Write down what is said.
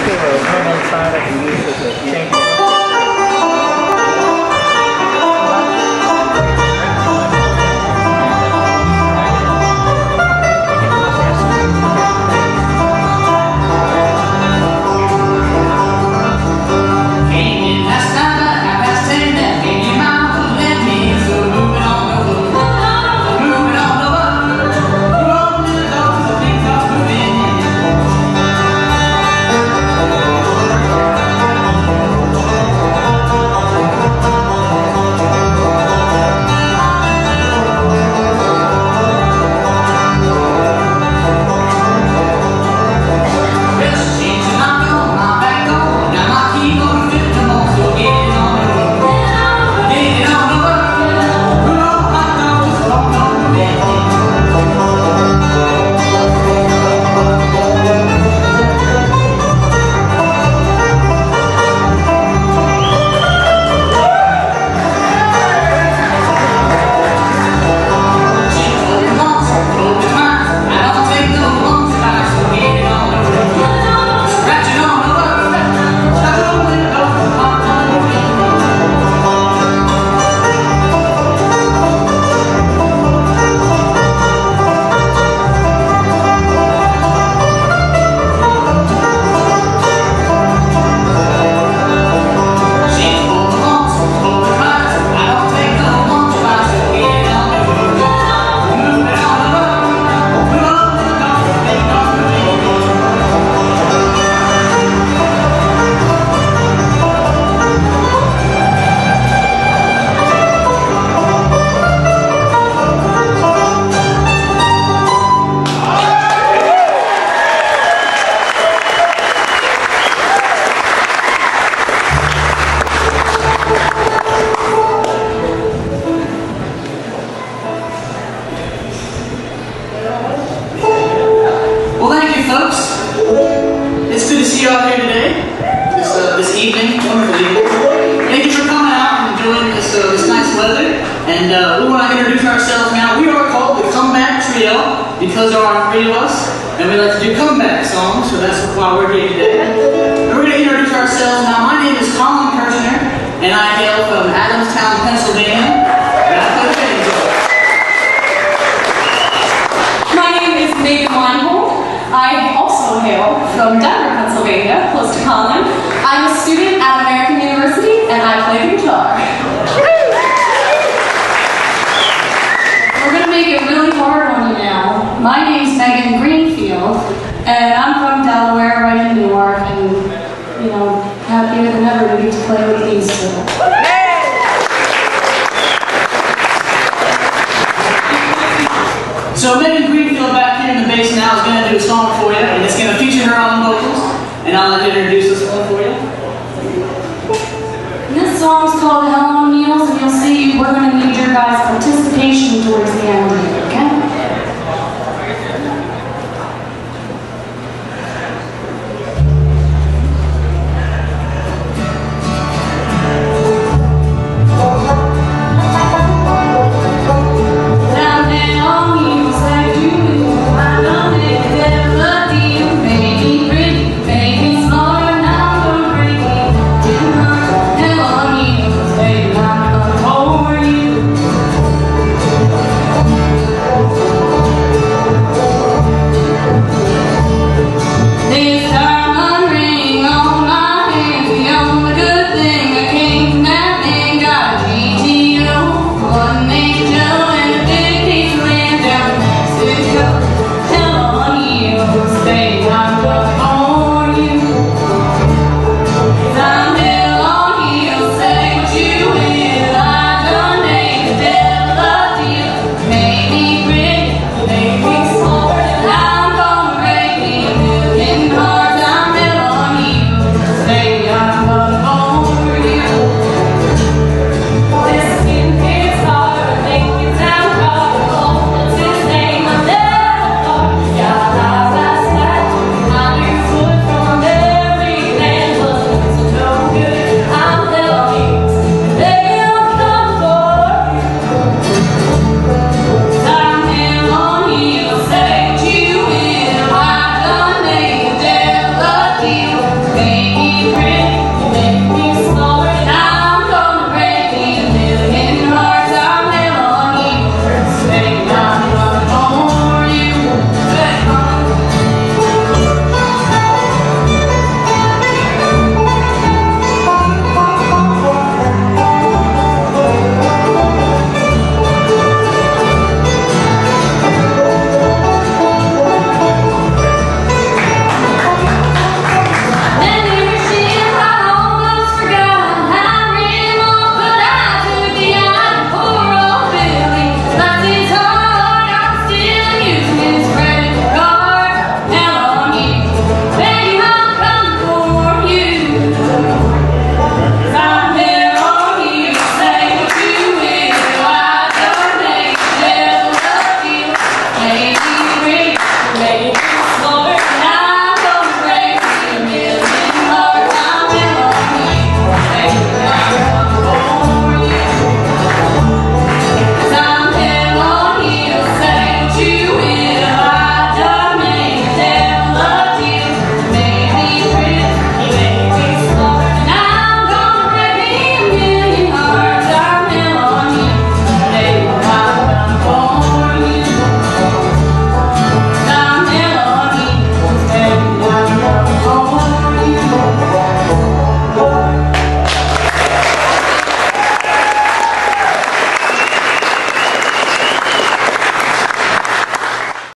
Because there are 3 of us, and we like to do comeback songs, so that's why we're here today. And we're going to introduce ourselves now. My name is Colin Kirshner, and I hail from Adamstown, Pennsylvania. And I play banjo. My name is Megan Weinhold. I also hail from Denver, Pennsylvania, close to Colin. I'm a student at American University, and I play the guitar. We're going to make it really hard on you now. My name's Megan Greenfield, and I'm from Delaware, right in Newark, and, you know, happier than ever to get to play with these two. So Megan Greenfield back here in the bass now is going to do a song for you, and it's going to feature her on the vocals, and I'll let her introduce this one for you. This song's called Hell on Wheels, and you'll see we're going to need your guys' participation towards the end.